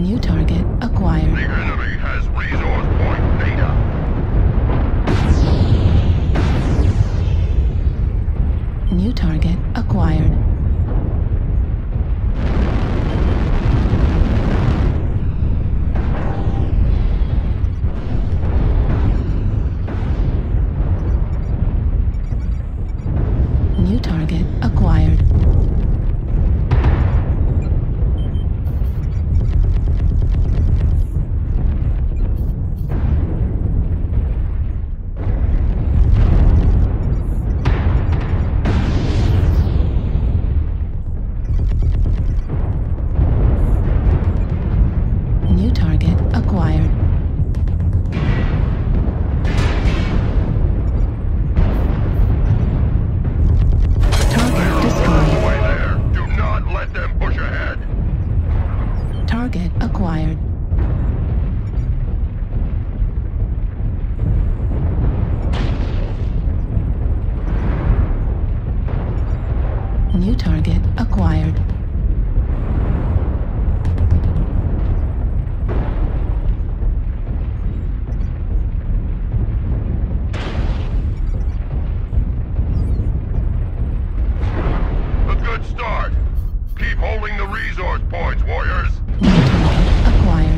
New target acquired. The enemy has resource point data. New target acquired. New target acquired. New target acquired. Target destroyed. Away there. Do not let them push ahead. Target acquired. New target acquired. A good start. Keep holding the resource points, warriors. New target acquired.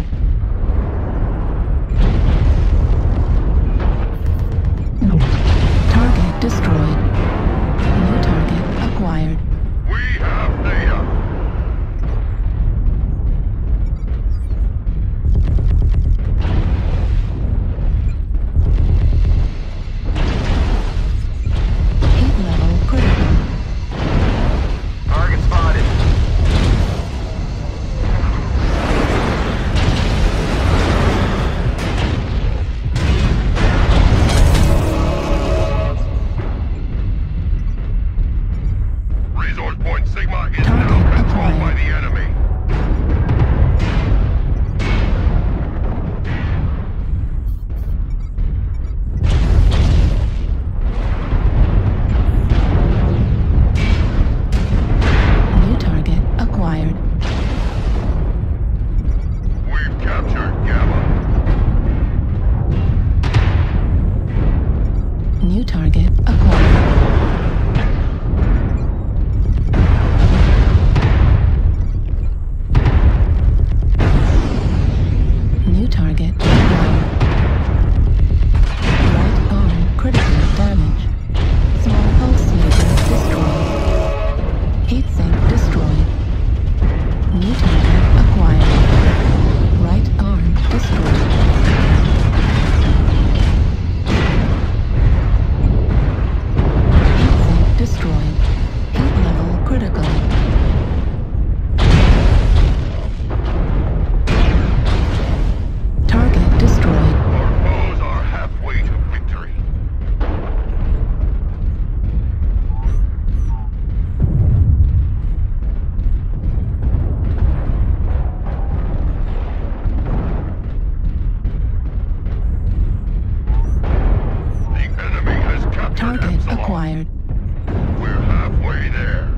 Target destroyed. New target acquired. We have data. Heat level critical. Target spotted. Resource point Sigma is Target now controlled acquired. by the enemy. New target acquired. We've captured Gamma. New target acquired. New target acquired. Right arm critical damage. Small pulsator destroyed. Heatsink destroyed. New target acquired. Right arm destroyed. Heatsink destroyed. Heat level critical. Target destroyed. Our foes are halfway to victory. The enemy has captured Target Epsilon. acquired. We're halfway there.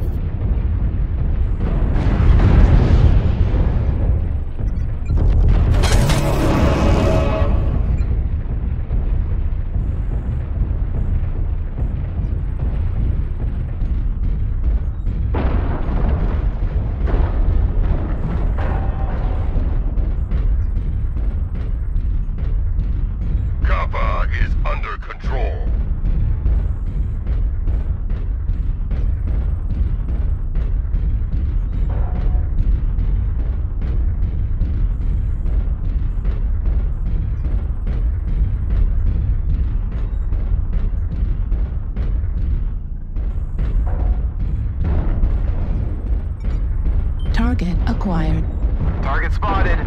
Kappa is under control. Target acquired. Target spotted.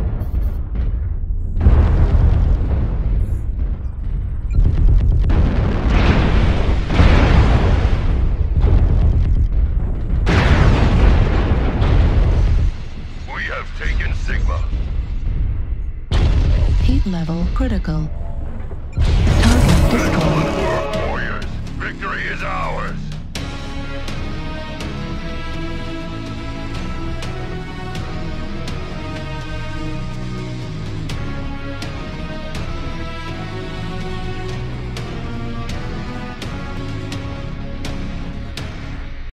We have taken Sigma. Heat level critical. Target destroyed.